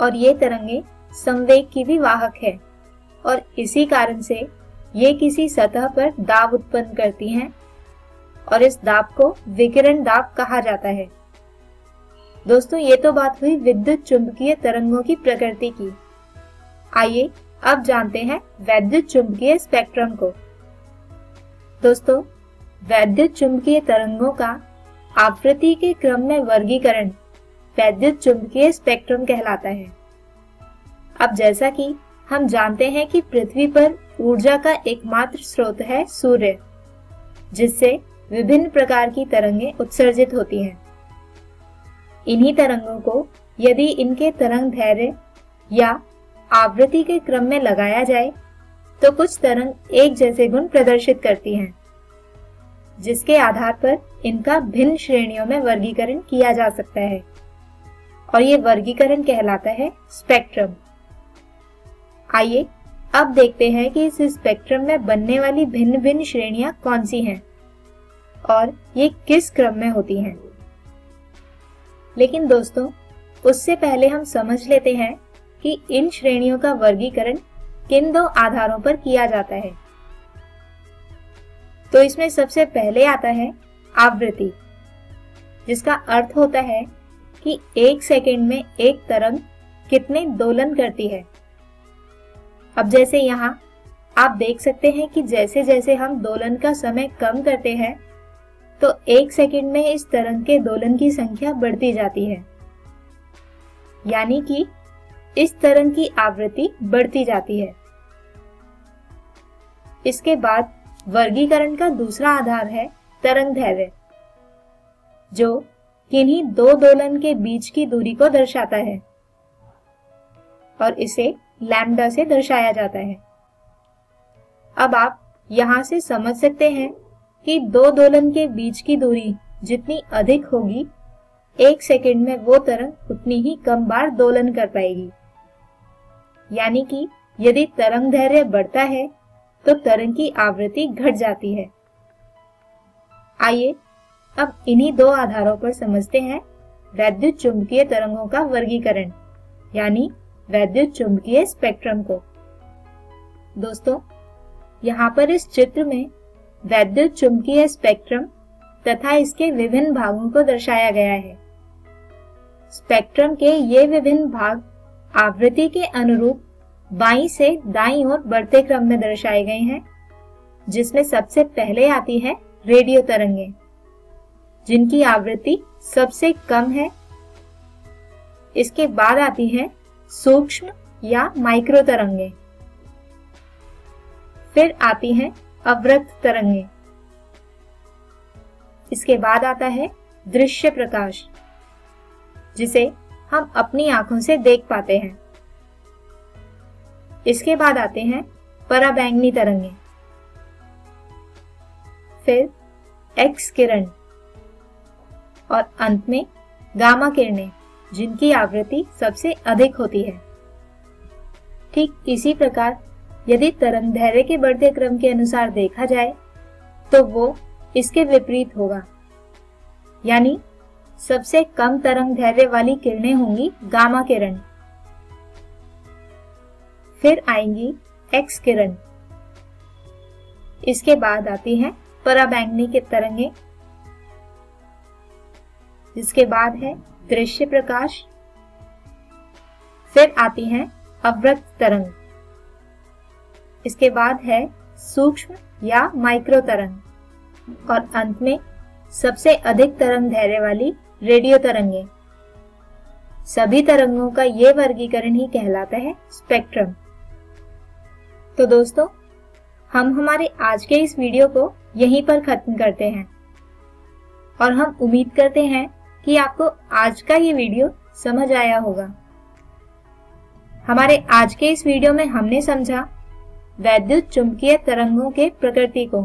और ये तरंगे संवेग की भी वाहक है और इसी कारण से ये किसी सतह पर दाब उत्पन्न करती हैं और इस दाब को विकिरण दाब कहा जाता है। दोस्तों, ये तो बात हुई विद्युत चुंबकीय तरंगों की प्रकृति की। आइए अब जानते हैं वैद्युत चुंबकीय स्पेक्ट्रम को। दोस्तों, वैद्युत चुंबकीय तरंगों का आवृत्ति के क्रम में वर्गीकरण वैद्युत चुंबकीय स्पेक्ट्रम कहलाता है। अब जैसा कि हम जानते हैं कि पृथ्वी पर ऊर्जा का एकमात्र स्रोत है सूर्य, जिससे विभिन्न प्रकार की तरंगें उत्सर्जित होती हैं। इन्हीं तरंगों को यदि इनके तरंग दैर्घ्य या आवृत्ति के क्रम में लगाया जाए तो कुछ तरंग एक जैसे गुण प्रदर्शित करती हैं, जिसके आधार पर इनका भिन्न श्रेणियों में वर्गीकरण किया जा सकता है और ये वर्गीकरण कहलाता है स्पेक्ट्रम। आइए अब देखते हैं कि इस स्पेक्ट्रम में बनने वाली भिन्न भिन्न श्रेणियां कौन सी हैं और ये किस क्रम में होती हैं। लेकिन दोस्तों, उससे पहले हम समझ लेते हैं कि इन श्रेणियों का वर्गीकरण किन दो आधारों पर किया जाता है। तो इसमें सबसे पहले आता है आवृत्ति, जिसका अर्थ होता है कि एक सेकंड में एक तरंग कितने दोलन करती है। अब जैसे यहाँ आप देख सकते हैं कि जैसे जैसे हम दोलन का समय कम करते हैं तो एक सेकंड में इस तरंग के दोलन की संख्या बढ़ती जाती है, यानी कि इस तरंग की आवृत्ति बढ़ती जाती है। इसके बाद वर्गीकरण का दूसरा आधार है तरंग दैर्घ्य, जो किन्हीं दो दोलन के बीच की दूरी को दर्शाता है और इसे लैम्डा से दर्शाया जाता है। अब आप यहां से समझ सकते हैं कि दो दोलन के बीच की दूरी जितनी अधिक होगी, एक सेकंड में वो तरंग उतनी ही कम बार दोलन कर पाएगी। यानी कि यदि तरंग दैर्घ्य बढ़ता है तो तरंग की आवृत्ति घट जाती है। आइए अब इन्हीं दो आधारों पर समझते हैं वैद्युत चुंबकीय तरंगों का वर्गीकरण, यानी वैद्युत चुंबकीय स्पेक्ट्रम को। दोस्तों, यहाँ पर इस चित्र में वैद्युत चुंबकीय स्पेक्ट्रम तथा इसके विभिन्न भागों को दर्शाया गया है। स्पेक्ट्रम के ये विभिन्न भाग आवृत्ति के अनुरूप बाईं से दाईं ओर बढ़ते क्रम में दर्शाए गए हैं, जिसमें सबसे पहले आती है रेडियो तरंगें, जिनकी आवृत्ति सबसे कम है। इसके बाद आती है सूक्ष्म या माइक्रो तरंगें, फिर आती हैं अवरक्त तरंगें। इसके बाद आता है दृश्य प्रकाश, जिसे हम अपनी आंखों से देख पाते हैं। इसके बाद आते हैं पराबैंगनी तरंगें, फिर एक्स किरण और अंत में गामा किरणें, जिनकी आवृत्ति सबसे अधिक होती है। ठीक इसी प्रकार यदि तरंग दैर्घ्य के बढ़ते क्रम के अनुसार देखा जाए तो वो इसके विपरीत होगा, यानी सबसे कम तरंग दैर्घ्य वाली किरणें होंगी गामा किरण, फिर आएंगी एक्स किरण, इसके बाद आती हैं पराबैंगनी की तरंगें, जिसके बाद है दृश्य प्रकाश, फिर आती हैं अवरक्त तरंग, इसके बाद है सूक्ष्म या माइक्रो तरंग और अंत में सबसे अधिक तरंग दैर्घ्य वाली रेडियो तरंगें। सभी तरंगों का ये वर्गीकरण ही कहलाता है स्पेक्ट्रम। तो दोस्तों, हम हमारे आज के इस वीडियो को यहीं पर खत्म करते हैं और हम उम्मीद करते हैं कि आपको आज का ये वीडियो समझ आया होगा। हमारे आज के इस वीडियो में हमने समझा वैद्युत चुंबकीय तरंगों के प्रकृति को,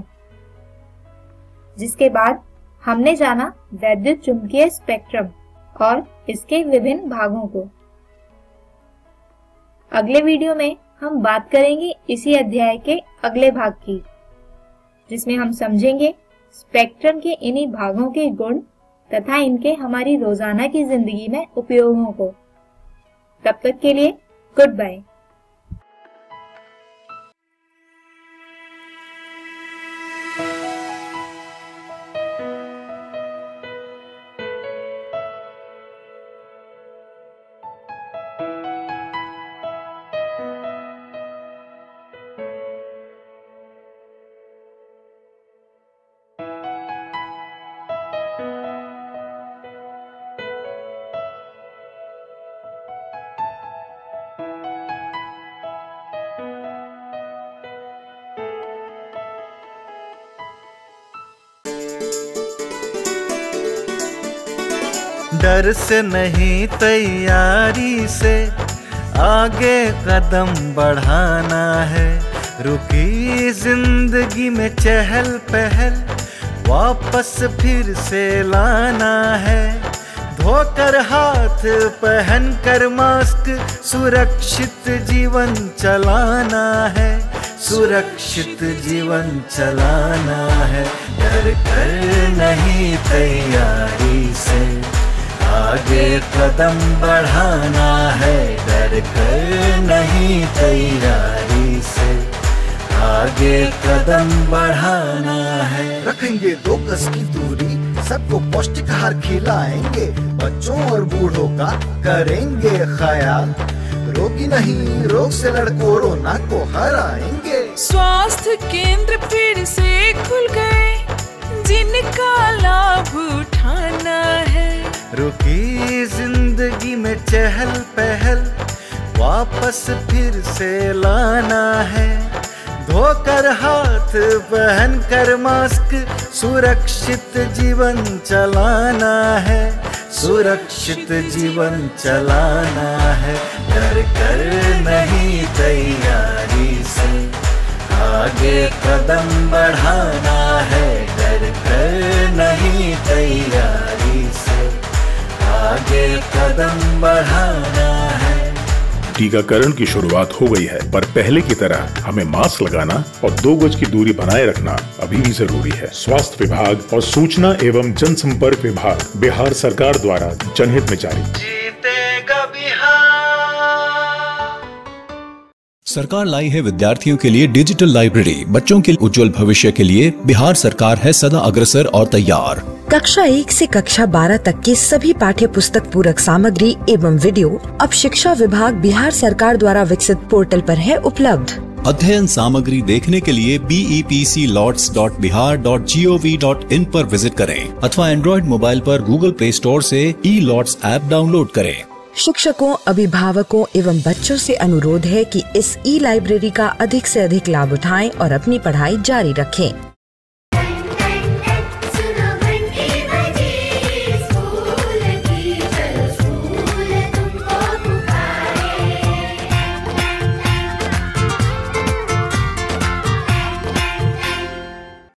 जिसके बाद हमने जाना वैद्युत चुंबकीय स्पेक्ट्रम और इसके विभिन्न भागों को। अगले वीडियो में हम बात करेंगे इसी अध्याय के अगले भाग की, जिसमें हम समझेंगे स्पेक्ट्रम के इन्हीं भागों के गुण तथा इनके हमारी रोजाना की जिंदगी में उपयोगों को। तब तक के लिए गुड बाय। डर से नहीं तैयारी से आगे कदम बढ़ाना है। रुकी जिंदगी में चहल पहल वापस फिर से लाना है। धोकर हाथ पहन कर मास्क सुरक्षित जीवन चलाना है। सुरक्षित जीवन चलाना है। डर कर नहीं तैयारी से आगे कदम बढ़ाना है। डर कर नहीं तैयारी से आगे कदम बढ़ाना है। रखेंगे दो गज की दूरी, सबको पौष्टिक आहार खिलाएंगे, बच्चों और बूढ़ों का करेंगे ख्याल। रोगी नहीं रोग से लड़ कोरोना को हराएंगे। स्वास्थ्य केंद्र फिर से खुल गए, जिनका लाभ उठाना है। रुकी जिंदगी में चहल पहल वापस फिर से लाना है। धोकर हाथ पहन कर मास्क सुरक्षित जीवन चलाना है। सुरक्षित जीवन चलाना है। डर कर नहीं तैयारी से आगे कदम बढ़ाना है। डर कर नहीं तैयारी से आगे कदम बढ़ाना है। टीकाकरण की शुरुआत हो गई है, पर पहले की तरह हमें मास्क लगाना और दो गज की दूरी बनाए रखना अभी भी जरूरी है। स्वास्थ्य विभाग और सूचना एवं जनसंपर्क विभाग बिहार सरकार द्वारा जनहित में जारी। जीतेगा बिहार। सरकार लाई है विद्यार्थियों के लिए डिजिटल लाइब्रेरी। बच्चों के उज्जवल भविष्य के लिए बिहार सरकार है सदा अग्रसर और तैयार। कक्षा एक से कक्षा बारह तक के सभी पाठ्य पुस्तक पूरक सामग्री एवं वीडियो अब शिक्षा विभाग बिहार सरकार द्वारा विकसित पोर्टल पर है उपलब्ध। अध्ययन सामग्री देखने के लिए B E P C lots dot Bihar dot G O V dot in पर विजिट करें अथवा एंड्रॉइड मोबाइल पर गूगल प्ले स्टोर से ई लॉट्स ऐप डाउनलोड करें। शिक्षकों, अभिभावकों एवं बच्चों से अनुरोध है कि इस ई लाइब्रेरी का अधिक से अधिक लाभ उठाएं और अपनी पढ़ाई जारी रखें।